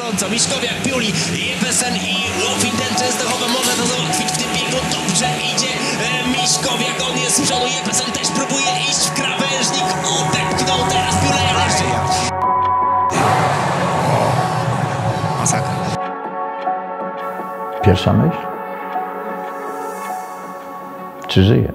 gorąco. Miszkowiak, Piuli, Jeppesen i Wolfenden Częstochowa może to załatwić w tym biegu. Dobrze idzie Miszkowiak, on jest z przodu. Jeppesen też próbuje iść w krawężnik. Odepchnął teraz Piuleja jeszcze. Masakra. Pierwsza myśl? Czy żyje?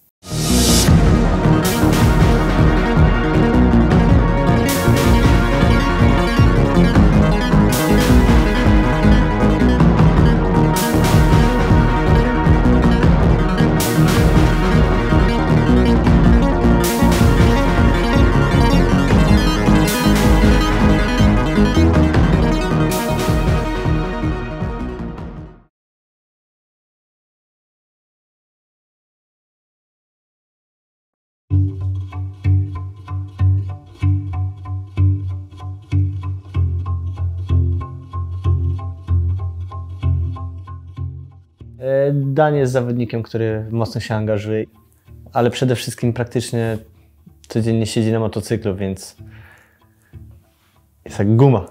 Dan jest zawodnikiem, który mocno się angażuje, ale przede wszystkim praktycznie codziennie siedzi na motocyklu, więc jest jak guma.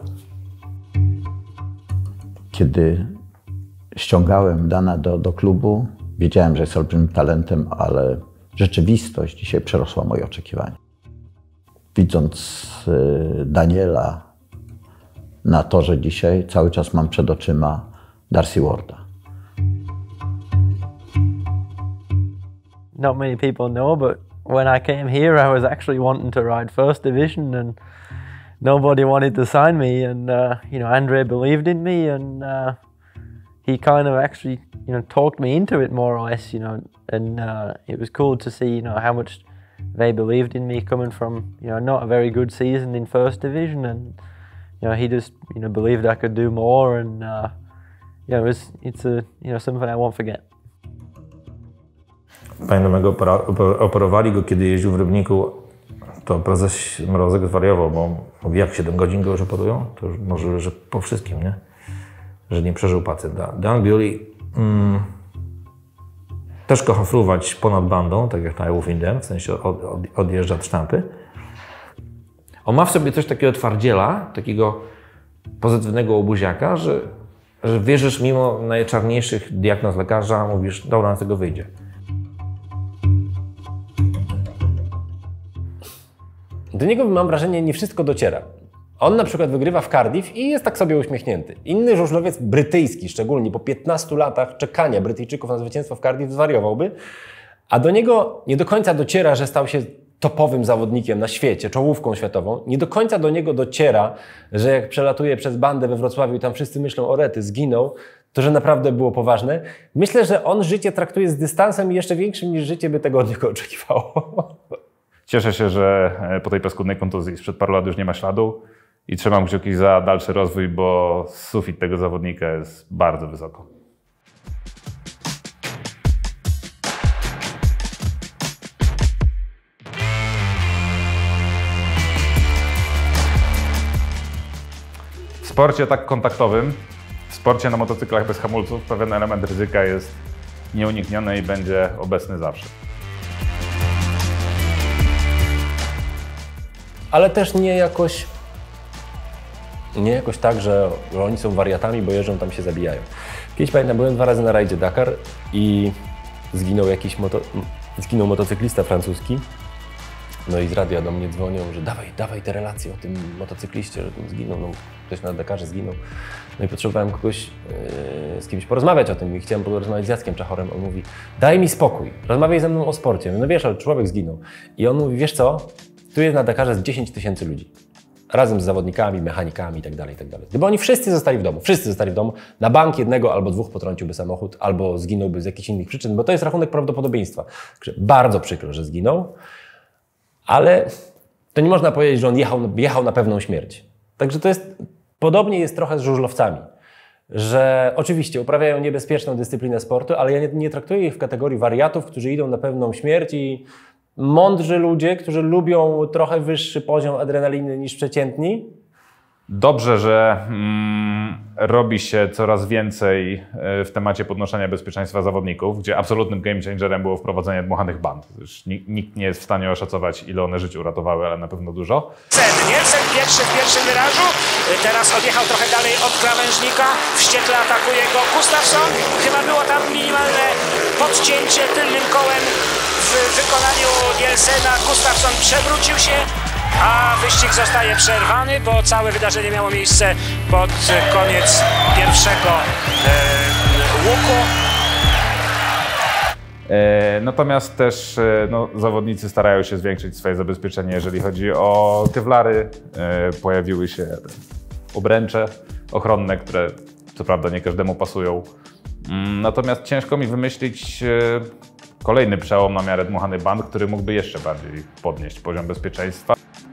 Kiedy ściągałem Dana do klubu, wiedziałem, że jest olbrzymim talentem, ale rzeczywistość dzisiaj przerosła moje oczekiwania. Widząc Daniela na torze dzisiaj, cały czas mam przed oczyma Darcy Warda. Not many people know, but when I came here, I was actually wanting to ride First Division, and nobody wanted to sign me. And you know, Andre believed in me, and he kind of actually, you know, talked me into it more or less. You know, and it was cool to see, you know, how much they believed in me coming from, you know, not a very good season in First Division, and you know, he just, you know, believed I could do more, and yeah, it's a, you know, something I won't forget. Pamiętam, jak operowali go, kiedy jeździł w Rybniku, to prezes Mrozek zwariował, bo mówi, jak 7 godzin go już operują? To już może, że po wszystkim, nie? Że nie przeżył pacjent. Dan Bewley też kocha fruwać ponad bandą, tak jak na Wolfenden, w sensie odjeżdża od sztampy. On ma w sobie coś takiego twardziela, takiego pozytywnego obuziaka, że wierzysz mimo najczarniejszych diagnoz lekarza, mówisz, dobra, na tego wyjdzie. Do niego, mam wrażenie, nie wszystko dociera. On na przykład wygrywa w Cardiff i jest tak sobie uśmiechnięty. Inny żużlowiec brytyjski, szczególnie po 15 latach czekania Brytyjczyków na zwycięstwo w Cardiff, zwariowałby, a do niego nie do końca dociera, że stał się topowym zawodnikiem na świecie, czołówką światową. Nie do końca do niego dociera, że jak przelatuje przez bandę we Wrocławiu i tam wszyscy myślą, o rety, zginął, to że naprawdę było poważne. Myślę, że on życie traktuje z dystansem jeszcze większym niż życie by tego od niego oczekiwało. Cieszę się, że po tej paskudnej kontuzji sprzed paru lat już nie ma śladu i trzymam kciuki za dalszy rozwój, bo sufit tego zawodnika jest bardzo wysoko. W sporcie tak kontaktowym, w sporcie na motocyklach bez hamulców pewien element ryzyka jest nieunikniony i będzie obecny zawsze. Ale też nie jakoś tak, że oni są wariatami, bo jeżdżą, tam się zabijają. Kiedyś pamiętam, byłem 2 razy na rajdzie Dakar i zginął motocyklista francuski. No i z radia do mnie dzwonią, że dawaj te relacje o tym motocykliście, że tu zginął, no ktoś na Dakarze zginął. No i potrzebowałem kogoś z kimś porozmawiać o tym i chciałem porozmawiać z Jackiem Czachorem. On mówi, daj mi spokój, rozmawiaj ze mną o sporcie. No wiesz, ale człowiek zginął. I on mówi, wiesz co, tu jest na Dakarze z 10 000 ludzi. Razem z zawodnikami, mechanikami itd., itd. Gdyby oni wszyscy zostali w domu, na bank 1 albo 2 potrąciłby samochód, albo zginąłby z jakichś innych przyczyn, bo to jest rachunek prawdopodobieństwa. Także bardzo przykro, że zginął, ale to nie można powiedzieć, że on jechał na pewną śmierć. Także to jest, podobnie jest trochę z żużlowcami, że oczywiście uprawiają niebezpieczną dyscyplinę sportu, ale ja nie traktuję ich w kategorii wariatów, którzy idą na pewną śmierć i mądrzy ludzie, którzy lubią trochę wyższy poziom adrenaliny niż przeciętni. Dobrze, że robi się coraz więcej w temacie podnoszenia bezpieczeństwa zawodników, gdzie absolutnym game changerem było wprowadzenie dmuchanych band. Już nikt nie jest w stanie oszacować, ile one życie uratowały, ale na pewno dużo. Nielsen pierwszy w pierwszym wyrażu, teraz odjechał trochę dalej od krawężnika, wściekle atakuje go Gustafsson. Chyba było tam minimalne podcięcie tylnym kołem w wykonaniu Nielsena. Gustafsson przewrócił się, a wyścig zostaje przerwany, bo całe wydarzenie miało miejsce pod koniec pierwszego łuku. Natomiast też zawodnicy starają się zwiększyć swoje zabezpieczenie, jeżeli chodzi o kevlary. Pojawiły się obręcze ochronne, które co prawda nie każdemu pasują. Natomiast ciężko mi wymyślić kolejny przełom na miarę dmuchany band, który mógłby jeszcze bardziej podnieść poziom bezpieczeństwa.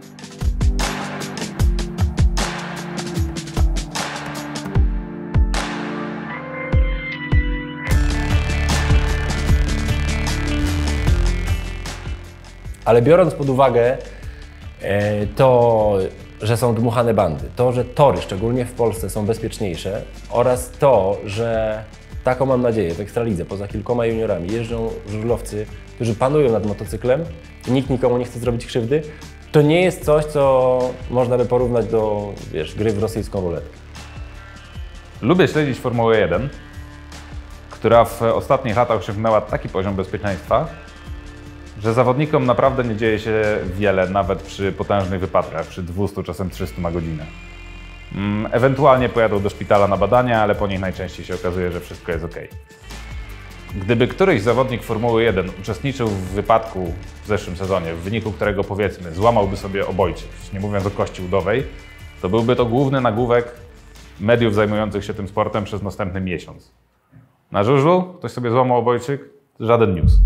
Ale biorąc pod uwagę to, że są dmuchane bandy, to, że tory, szczególnie w Polsce, są bezpieczniejsze oraz to, że taką mam nadzieję, w Ekstralidze, poza kilkoma juniorami, jeżdżą żużlowcy, którzy panują nad motocyklem i nikt nikomu nie chce zrobić krzywdy, to nie jest coś, co można by porównać do, gry w rosyjską ruletkę. Lubię śledzić Formułę 1, która w ostatnich latach osiągnęła taki poziom bezpieczeństwa, że zawodnikom naprawdę nie dzieje się wiele, nawet przy potężnych wypadkach, przy 200, czasem 300 na godzinę. Ewentualnie pojadą do szpitala na badania, ale po nich najczęściej się okazuje, że wszystko jest ok. Gdyby któryś zawodnik Formuły 1 uczestniczył w wypadku w zeszłym sezonie, w wyniku którego, powiedzmy, złamałby sobie obojczyk, nie mówiąc o kości udowej, to byłby to główny nagłówek mediów zajmujących się tym sportem przez następny miesiąc. Na żużlu ktoś sobie złamał obojczyk, żaden news.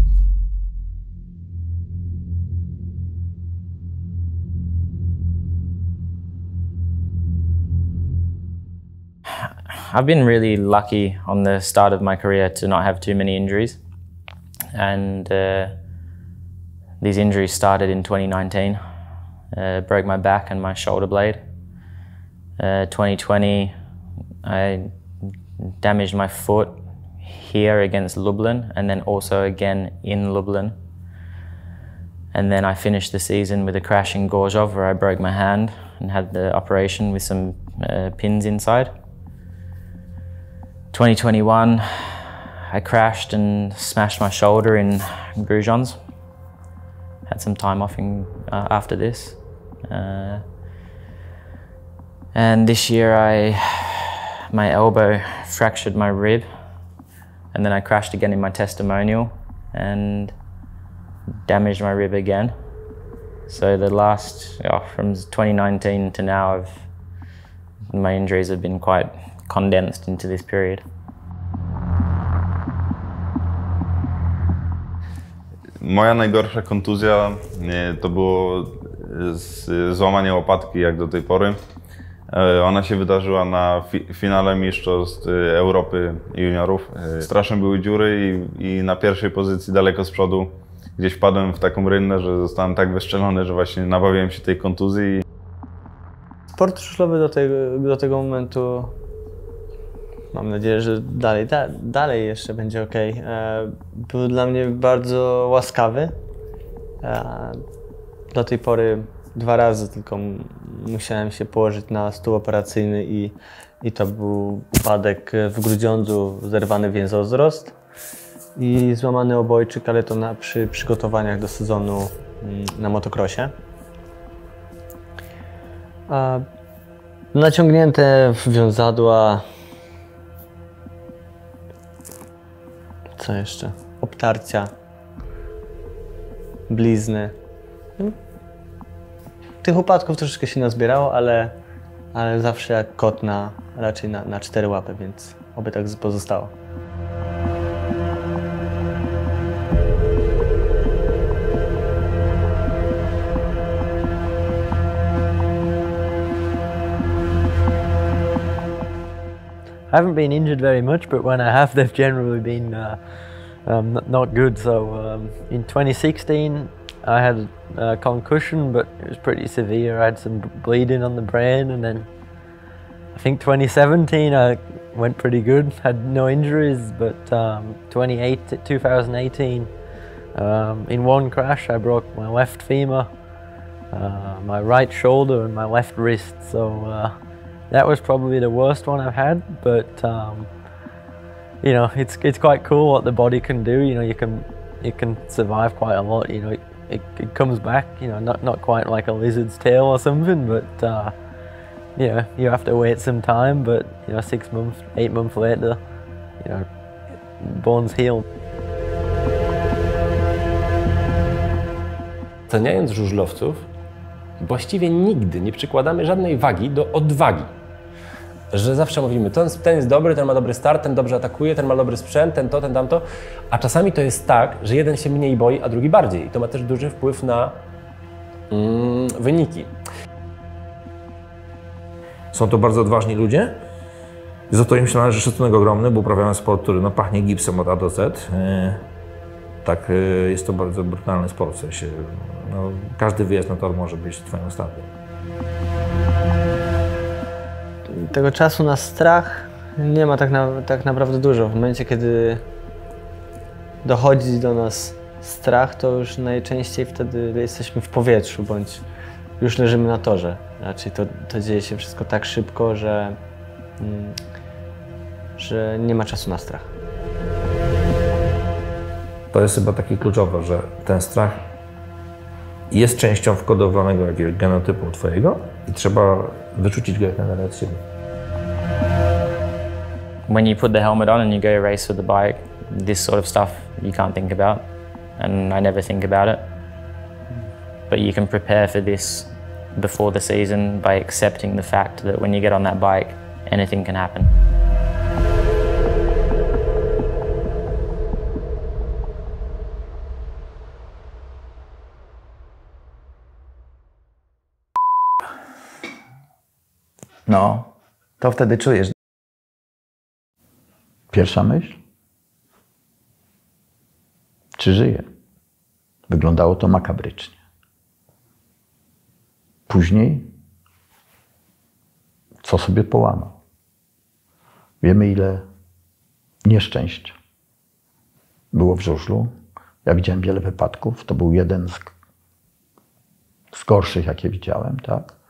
I've been really lucky on the start of my career to not have too many injuries, and these injuries started in 2019. Broke my back and my shoulder blade. 2020, I damaged my foot here against Lublin, and then also again in Lublin. And then I finished the season with a crash in Gorzów where I broke my hand and had the operation with some pins inside. 2021, I crashed and smashed my shoulder in Grudziądz. Had some time off after this. And this year my elbow fractured my rib, and then I crashed again in my testimonial and damaged my rib again. So the last, from 2019 to now, my injuries have been quite condensed into this period. Moja najgorsza kontuzja to było złamanie łopatki jak do tej pory. Ona się wydarzyła na finale mistrzostw Europy juniorów. Straszne były dziury i na pierwszej pozycji daleko z przodu gdzieś wpadłem w taką rynnę, że zostałem tak wystrzelony, że właśnie nabawiłem się tej kontuzji. Sport żużlowy do tego momentu, mam nadzieję, że dalej jeszcze będzie ok. Był dla mnie bardzo łaskawy. Do tej pory 2 razy tylko musiałem się położyć na stół operacyjny i to był upadek w Grudziądzu, zerwany więzowzrost i złamany obojczyk, ale to przy przygotowaniach do sezonu na motocrossie. Naciągnięte wiązadła. Co jeszcze? Obtarcia. Blizny. Tych upadków troszeczkę się nazbierało, ale zawsze jak kot raczej na 4 łapy, więc oby tak pozostało. I haven't been injured very much, but when I have, they've generally been not good. So in 2016, I had a concussion, but it was pretty severe. I had some bleeding on the brain, and then I think 2017 I went pretty good, had no injuries, but 2018, in one crash I broke my left femur, my right shoulder and my left wrist, so that was probably the worst one I've had, but you know, it's quite cool what the body can do. You know, you can survive quite a lot. You know, it comes back. You know, not quite like a lizard's tail or something, but you know, you have to wait some time. But you know, 6 months, 8 months later, you know, bones heal. Oceniając żużlowców, właściwie nigdy nie przykładamy żadnej wagi do odwagi. Że zawsze mówimy, ten jest dobry, ten ma dobry start, ten dobrze atakuje, ten ma dobry sprzęt, ten to, ten tamto. A czasami to jest tak, że jeden się mniej boi, a drugi bardziej. I to ma też duży wpływ na wyniki. Są to bardzo odważni ludzie. Za to im się należy szacunek ogromny, bo uprawiają sport, który no, pachnie gipsem od A do Z. Tak, jest to bardzo brutalny sport. W sensie, no, każdy wyjazd na tor może być twoim ostatnim. Tego czasu na strach nie ma tak naprawdę dużo. W momencie, kiedy dochodzi do nas strach, to już najczęściej wtedy jesteśmy w powietrzu, bądź już leżymy na torze. Raczej to dzieje się wszystko tak szybko, że nie ma czasu na strach. To jest chyba takie kluczowe, że ten strach jest częścią wkodowanego jakiegoś genotypu twojego i trzeba wyrzucić go jak najlepiej od siebie. When you put the helmet on and you go race with the bike, this sort of stuff you can't think about, and I never think about it. But you can prepare for this before the season by accepting the fact that when you get on that bike, anything can happen. No, to wtedy czujesz. Pierwsza myśl? Czy żyje? Wyglądało to makabrycznie. Później, co sobie połamał? Wiemy, ile nieszczęścia było w żużlu. Ja widziałem wiele wypadków. To był jeden z gorszych, jakie widziałem, tak?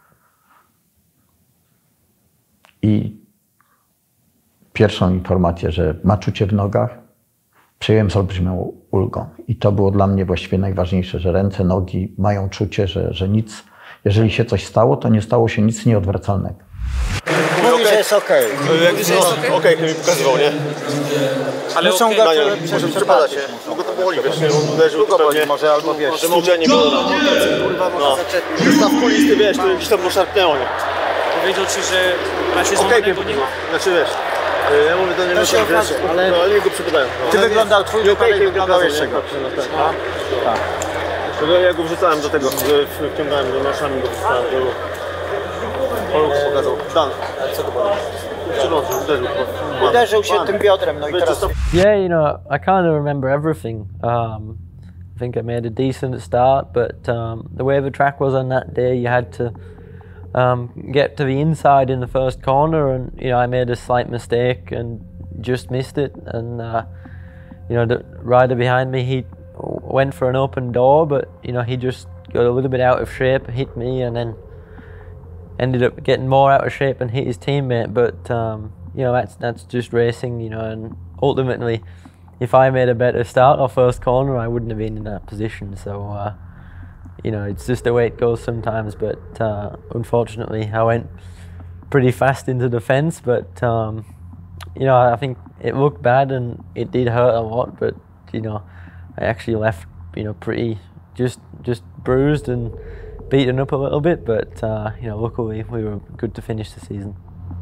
I pierwszą informację, że ma czucie w nogach, przyjąłem z olbrzymią ulgą. I to było dla mnie właściwie najważniejsze, że ręce, nogi mają czucie, że nic, jeżeli się coś stało, to nie stało się nic nieodwracalnego. Mówi, że jest okej. Okej, jak mi pokazywał, nie? Ale są gotowe, może przepada się. Długo to boli, wiesz, uderzył to pewnie. Może albo wiesz. Może nie było. Kurwa, może zaczepić. Staw kulisty, wiesz, to jakiś tam szarpnęło, nie? Powiedział ci, że raczej złamanego nie ma? Znaczy wiesz, ja mówię do niego, że wiesz, ale oni go przypadają. Ty wyglądał, twój wypadek wyglądał jeszcze gorzej. Tak. Ja go wrzucałem do tego, wciągałem do noszami, go wrzucałem do tego. Poluk pokazał. Dan, co to było? Uderzył się tym biodrem, no i teraz... Yeah, you know, I kind of remember everything. I think I made a decent start, but the way the track was on that day, you had to get to the inside in the first corner, and you know, I made a slight mistake and just missed it. And you know, the rider behind me, he went for an open door, but you know, he just got a little bit out of shape, hit me, and then ended up getting more out of shape and hit his teammate. But you know, that's just racing, you know, and ultimately, if I made a better start or first corner, I wouldn't have been in that position. So you know, it's just the way it goes sometimes. But unfortunately, I went pretty fast into the fence. But you know, I think it looked bad and it did hurt a lot. But you know, I actually left, you know, pretty just bruised and beaten up a little bit. But you know, luckily we were good to finish the season.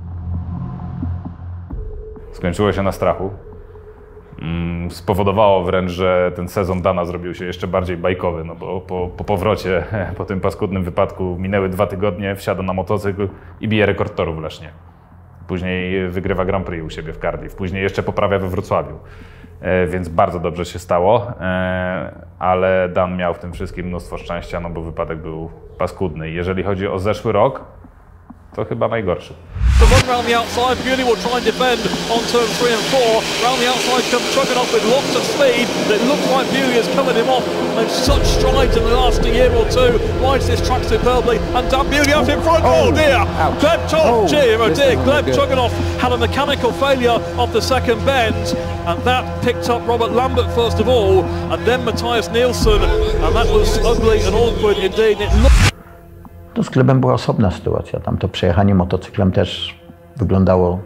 Skończyło się na strachu. Spowodowało wręcz, że ten sezon Dana zrobił się jeszcze bardziej bajkowy, no bo po powrocie, po tym paskudnym wypadku minęły 2 tygodnie, wsiada na motocykl i bije rekord toru w Lesznie. Później wygrywa Grand Prix u siebie w Cardiff, później jeszcze poprawia we Wrocławiu, więc bardzo dobrze się stało, ale Dan miał w tym wszystkim mnóstwo szczęścia, no bo wypadek był paskudny. Jeżeli chodzi o zeszły rok, to chyba najgorszy. The run round the outside, Bewley will try and defend on turn 3 and 4. Round the outside comes Chugginoff with lots of speed. It looks like Bewley has covered him off. Made such strides in the last year or two. Rides this track superbly. And Dan Bewley out in front. Oh dear! Gleb Gleb Chugginoff had a mechanical failure of the second bend. And that picked up Robert Lambert first of all. And then Matthias Nielsen. And that was ugly and awkward indeed. To z Glebem była osobna sytuacja. Tam to przejechanie motocyklem też wyglądało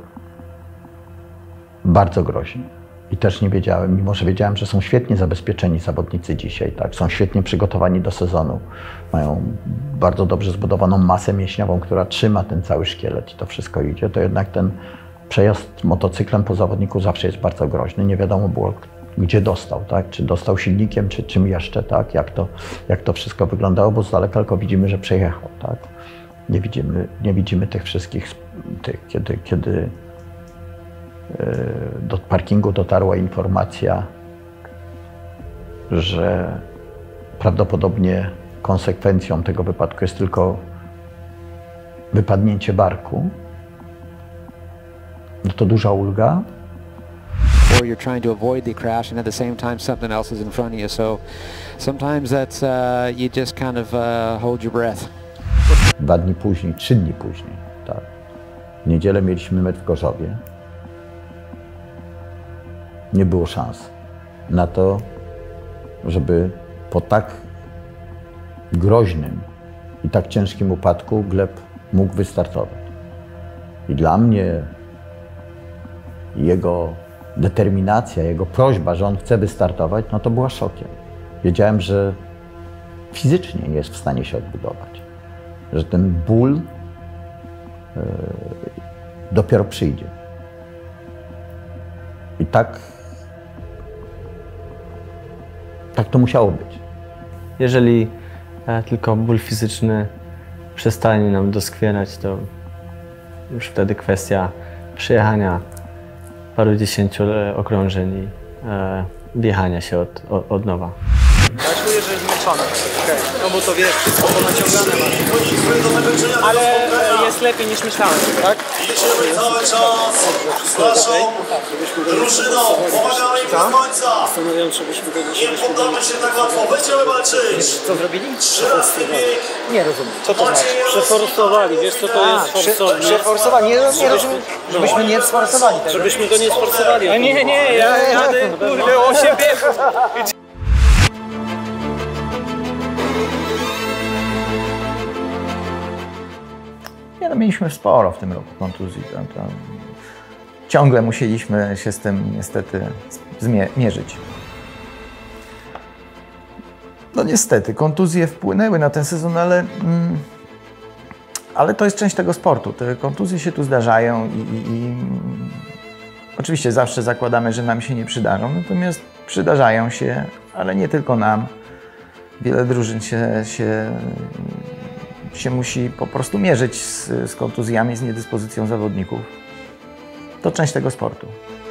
bardzo groźnie. I też nie wiedziałem, mimo że wiedziałem, że są świetnie zabezpieczeni zawodnicy dzisiaj, tak? Są świetnie przygotowani do sezonu. Mają bardzo dobrze zbudowaną masę mięśniową, która trzyma ten cały szkielet i to wszystko idzie, to jednak ten przejazd motocyklem po zawodniku zawsze jest bardzo groźny. Nie wiadomo było, gdzie dostał, tak? Czy dostał silnikiem, czy czym jeszcze, tak? Jak to wszystko wyglądało, bo z daleka tylko widzimy, że przejechał, tak? Nie widzimy tych wszystkich, kiedy do parkingu dotarła informacja, że prawdopodobnie konsekwencją tego wypadku jest tylko wypadnięcie barku. No to duża ulga. Or you're trying to avoid the crash and at the same time something else is in front of you. So sometimes that's you just kind of hold your breath. 2 dni później, 3 dni później, tak. W niedzielę mieliśmy mecz w Gorzowie. Nie było szans na to, żeby po tak groźnym i tak ciężkim upadku Gleb mógł wystartować. I dla mnie jego determinacja, jego prośba, że on chce wystartować, no to była szokiem. Wiedziałem, że fizycznie nie jest w stanie się odbudować, że ten ból dopiero przyjdzie. I tak to musiało być. Jeżeli tylko ból fizyczny przestanie nam doskwierać, to już wtedy kwestia przejechania parudziesięciu okrążeń i wjechania się od nowa. Ja czuję, że jest zmęczony. No bo to wiesz, wszystko ponaciągane masz. Ale jest lepiej niż myślałem, tak? Jedziemy cały czas z naszą drużyną. Pomagamy im do końca. Zastanawiam się, żebyśmy go nie poddamy się tak łatwo. Będziemy walczyć. Co zrobili? 13 bieg. Nie rozumiem. Co to znaczy? Przeforsowali. Wiesz co to jest forsownie? Przeforsowali. Nie rozumiem, żebyśmy nie sforsowali tego. Żebyśmy go nie sforsowali. A nie, ja jadę, kurde, 8 biegów. Nie, no mieliśmy sporo w tym roku kontuzji. To ciągle musieliśmy się z tym niestety mierzyć. No niestety, kontuzje wpłynęły na ten sezon, ale to jest część tego sportu. Te kontuzje się tu zdarzają i oczywiście zawsze zakładamy, że nam się nie przydarzą, natomiast przydarzają się, ale nie tylko nam. Wiele drużyn się musi po prostu mierzyć z kontuzjami, z niedyspozycją zawodników. To część tego sportu.